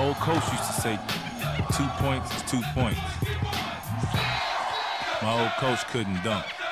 old coach used to say 2 points is 2 points. My old coach couldn't dunk.